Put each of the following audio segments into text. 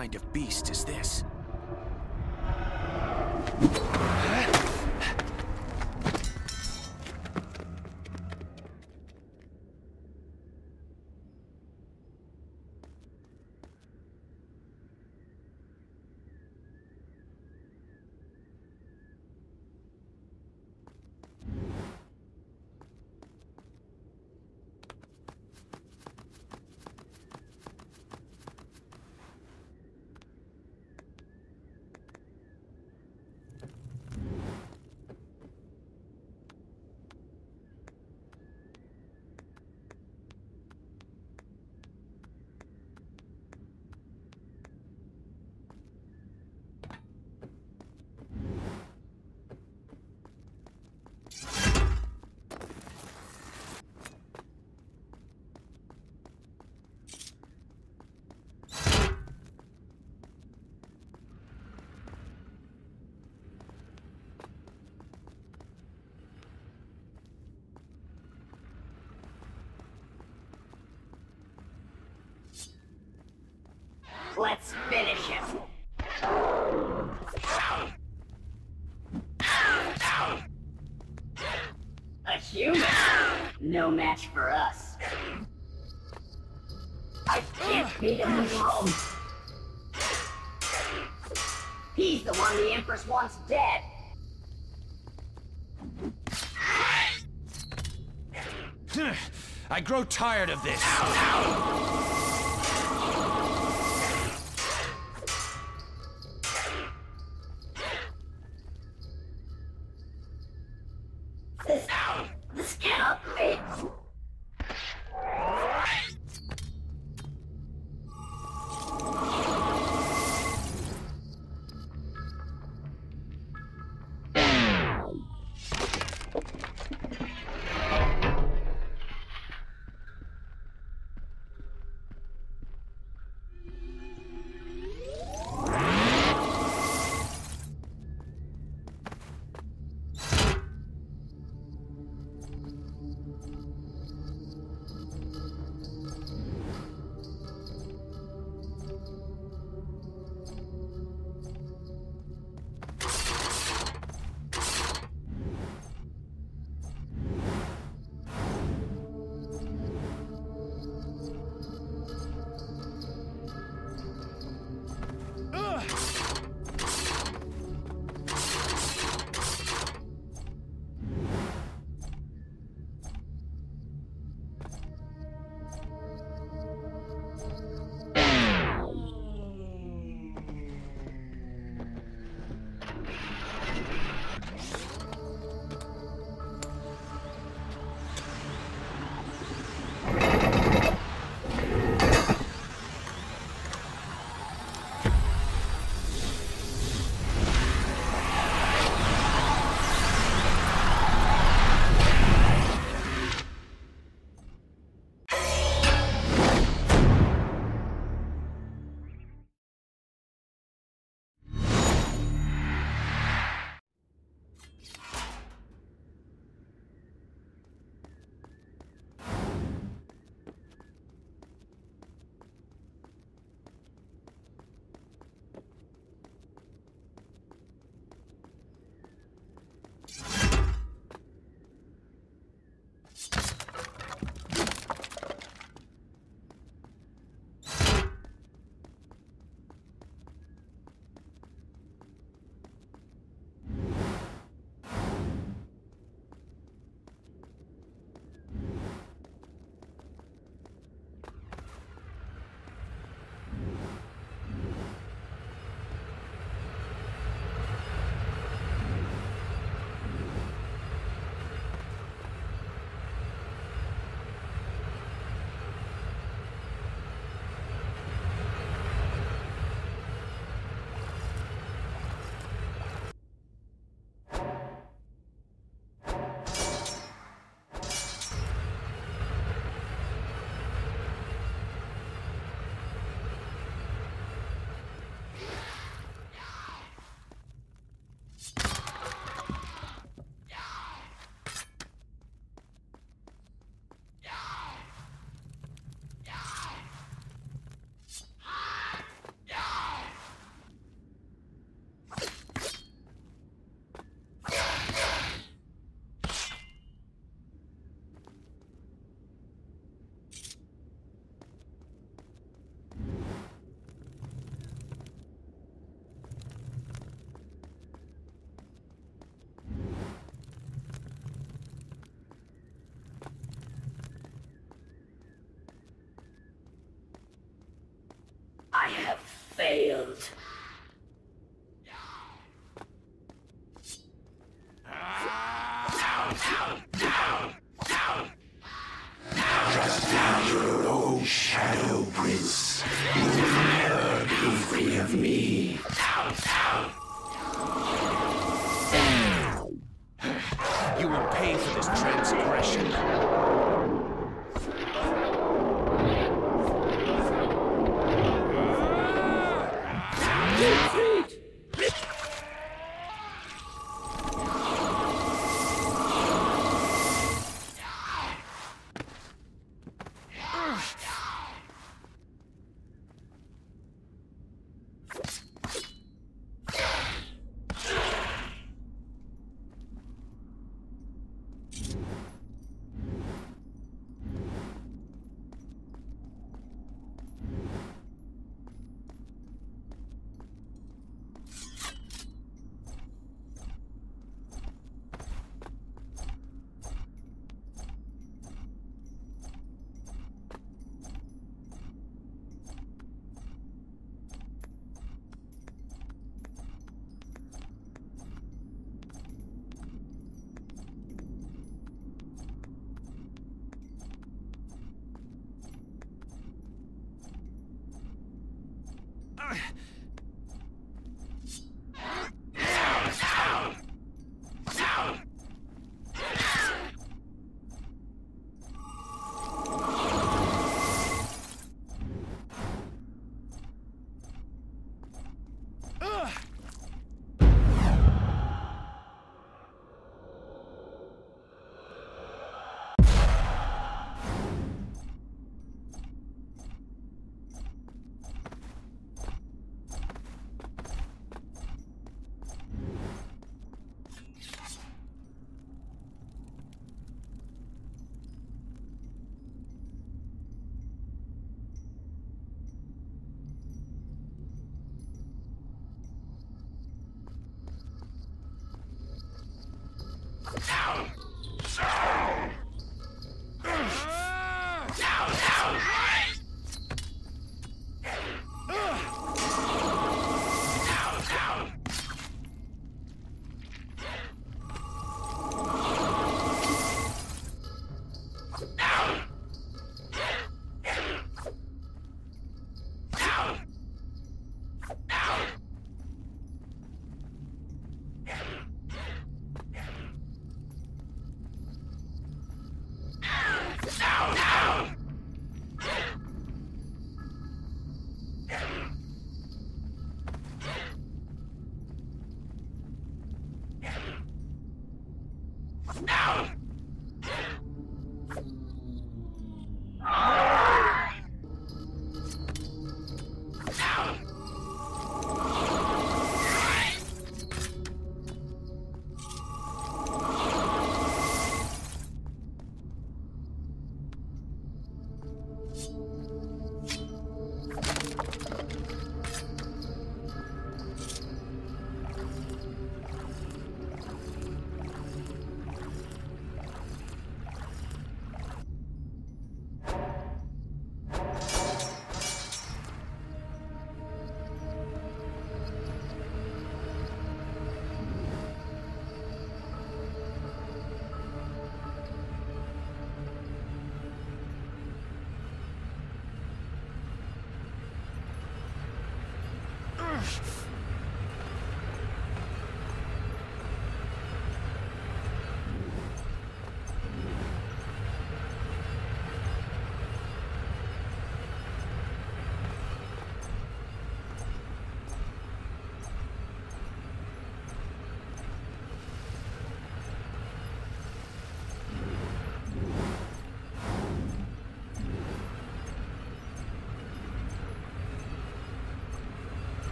kind of beast is this? Let's finish him. A human? No match for us. I can't beat him alone. He's the one the Empress wants dead. I grow tired of this. This cannot be. failed. Trust now your own shadow, Prince. You will never be free of me. You will pay for this transgression.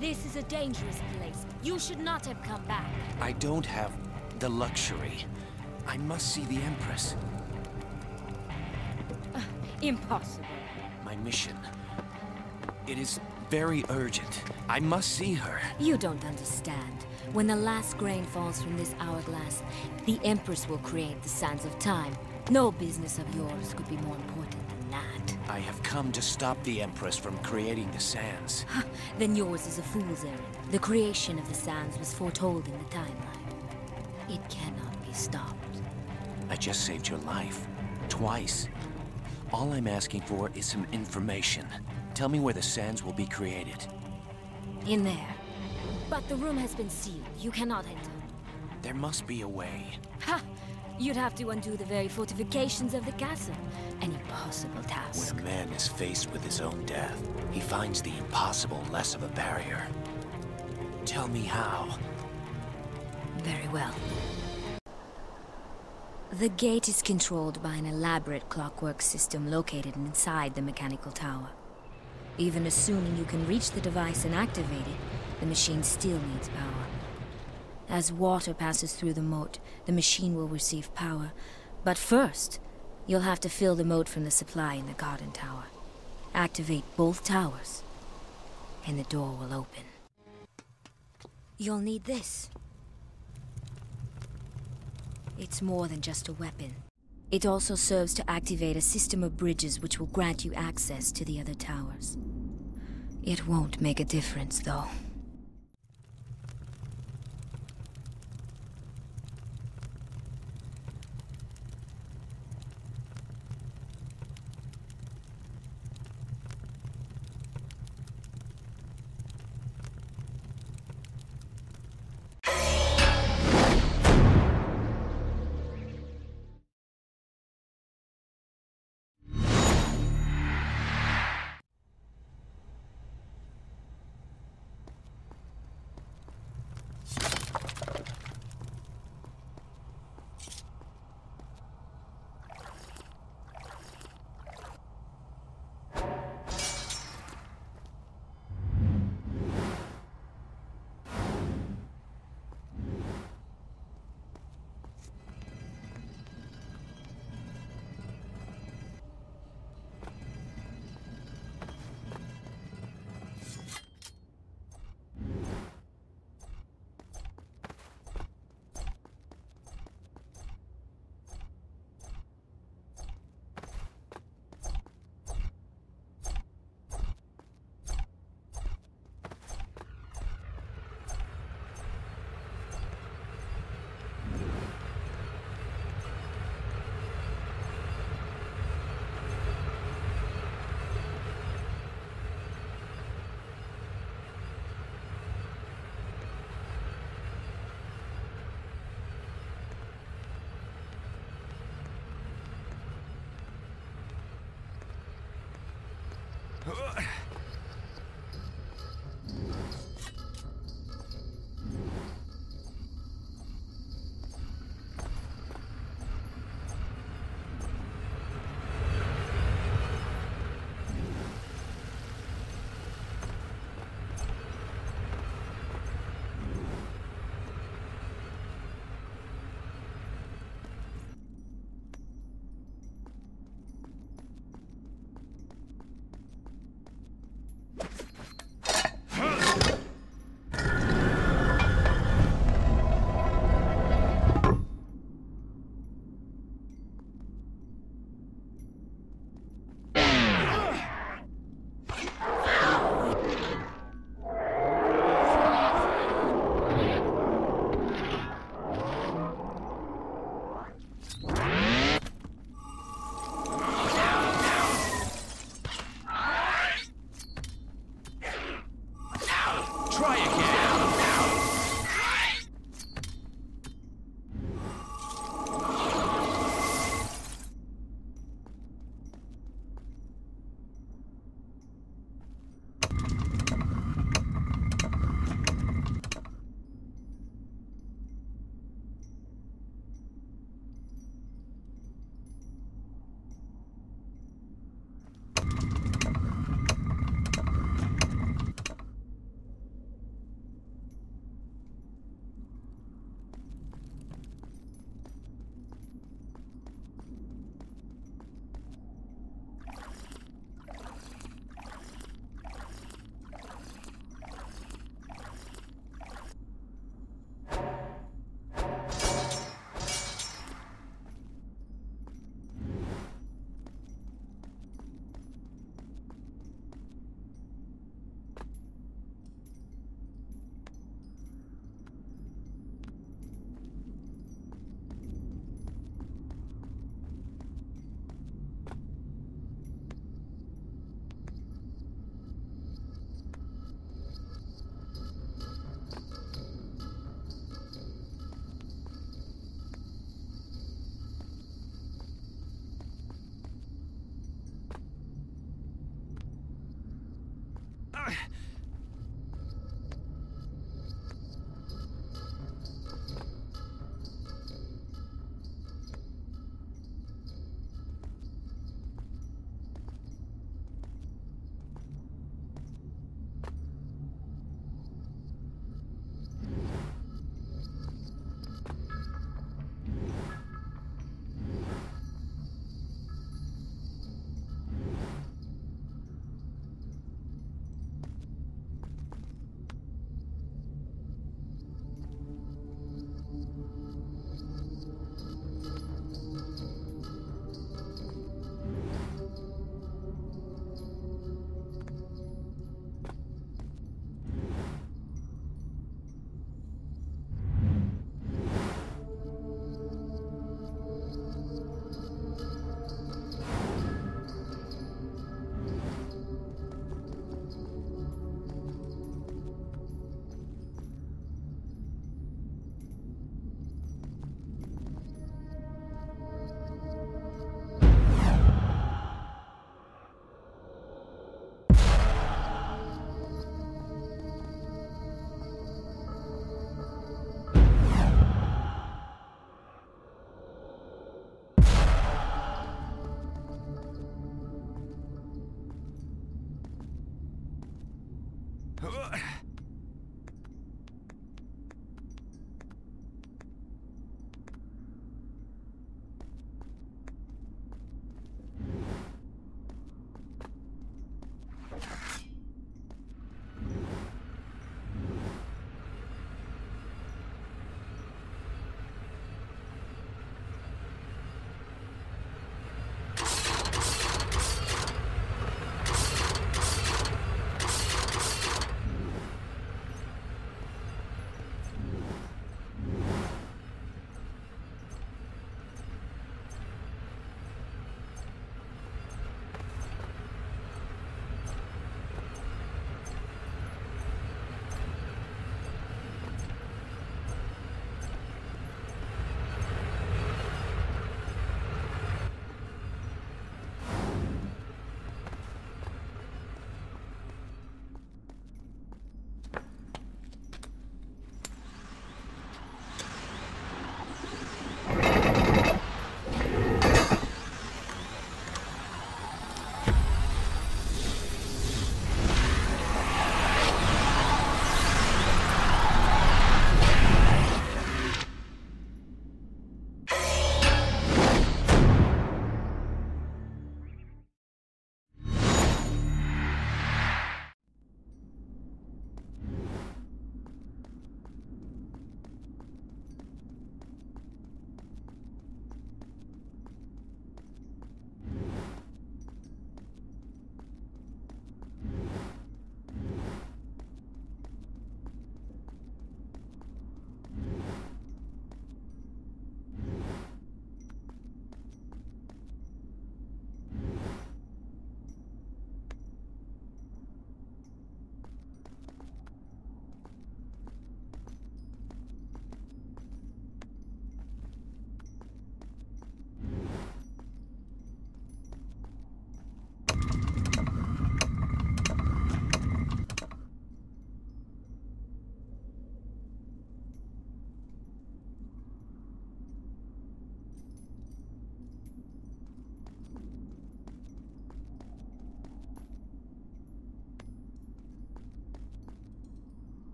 This is a dangerous place. You should not have come back. I don't have the luxury. I must see the Empress. Impossible. My mission. It is very urgent. I must see her. You don't understand. When the last grain falls from this hourglass, the Empress will create the sands of time. No business of yours could be more important than that. I have come to stop the Empress from creating the sands. Then yours is a fool's errand. The creation of the sands was foretold in the timeline. It cannot be stopped. I just saved your life. Twice. All I'm asking for is some information. Tell me where the sands will be created. In there. But the room has been sealed. You cannot enter. There must be a way. Ha! You'd have to undo the very fortifications of the castle. An impossible task. When a man is faced with his own death, he finds the impossible less of a barrier. Tell me how. Very well. The gate is controlled by an elaborate clockwork system located inside the mechanical tower. Even assuming you can reach the device and activate it, the machine still needs power. As water passes through the moat, the machine will receive power. But first, you'll have to fill the moat from the supply in the garden tower. Activate both towers, and the door will open. You'll need this. It's more than just a weapon. It also serves to activate a system of bridges which will grant you access to the other towers. It won't make a difference, though.